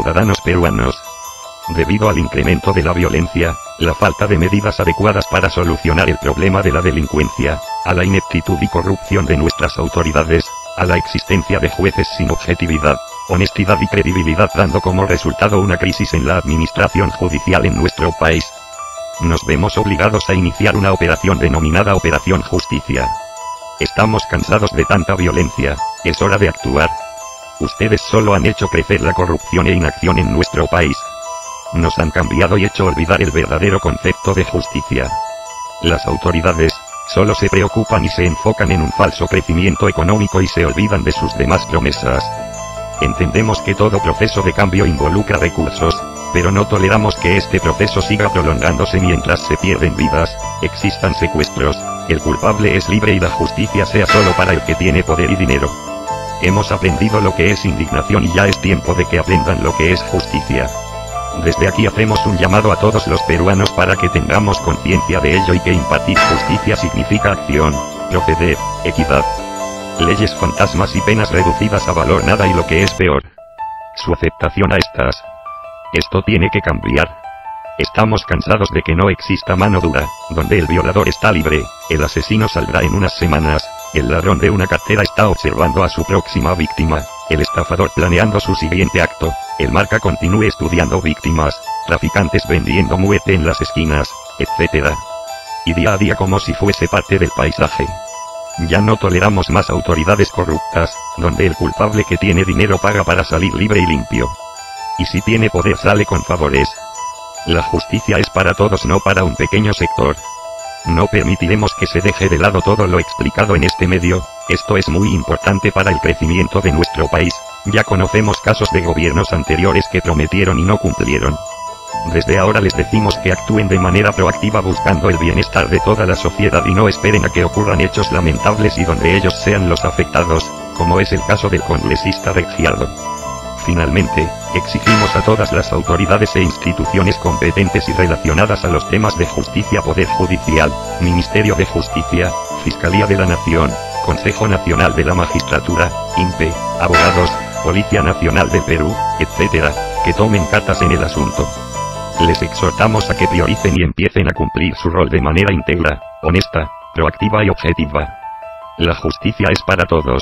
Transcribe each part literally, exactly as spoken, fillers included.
ciudadanos peruanos. Debido al incremento de la violencia, la falta de medidas adecuadas para solucionar el problema de la delincuencia, a la ineptitud y corrupción de nuestras autoridades, a la existencia de jueces sin objetividad, honestidad y credibilidad, dando como resultado una crisis en la administración judicial en nuestro país, nos vemos obligados a iniciar una operación denominada Operación Justicia. Estamos cansados de tanta violencia, es hora de actuar. Ustedes solo han hecho crecer la corrupción e inacción en nuestro país. Nos han cambiado y hecho olvidar el verdadero concepto de justicia. Las autoridades solo se preocupan y se enfocan en un falso crecimiento económico y se olvidan de sus demás promesas. Entendemos que todo proceso de cambio involucra recursos, pero no toleramos que este proceso siga prolongándose mientras se pierden vidas, existan secuestros, el culpable es libre y la justicia sea solo para el que tiene poder y dinero. Hemos aprendido lo que es indignación y ya es tiempo de que aprendan lo que es justicia. Desde aquí hacemos un llamado a todos los peruanos para que tengamos conciencia de ello y que impartir justicia significa acción, proceder, equidad. Leyes fantasmas y penas reducidas a valor nada y lo que es peor, su aceptación a estas. Esto tiene que cambiar. Estamos cansados de que no exista mano dura, donde el violador está libre, el asesino saldrá en unas semanas, el ladrón de una cartera está observando a su próxima víctima, el estafador planeando su siguiente acto, el marca continúe estudiando víctimas, traficantes vendiendo muerte en las esquinas, etcétera. Y día a día como si fuese parte del paisaje. Ya no toleramos más autoridades corruptas, donde el culpable que tiene dinero paga para salir libre y limpio. Y si tiene poder sale con favores. La justicia es para todos, no para un pequeño sector. No permitiremos que se deje de lado todo lo explicado en este medio, esto es muy importante para el crecimiento de nuestro país, ya conocemos casos de gobiernos anteriores que prometieron y no cumplieron. Desde ahora les decimos que actúen de manera proactiva buscando el bienestar de toda la sociedad y no esperen a que ocurran hechos lamentables y donde ellos sean los afectados, como es el caso del congresista Reggiardo. Finalmente, exigimos a todas las autoridades e instituciones competentes y relacionadas a los temas de justicia, Poder Judicial, Ministerio de Justicia, Fiscalía de la Nación, Consejo Nacional de la Magistratura, I N P E, abogados, Policía Nacional de Perú, etcétera, que tomen cartas en el asunto. Les exhortamos a que prioricen y empiecen a cumplir su rol de manera íntegra, honesta, proactiva y objetiva. La justicia es para todos.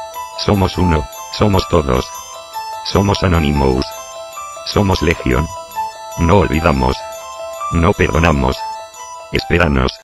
Somos uno, somos todos. Somos Anonymous. Somos Legión. No olvidamos. No perdonamos. Espéranos.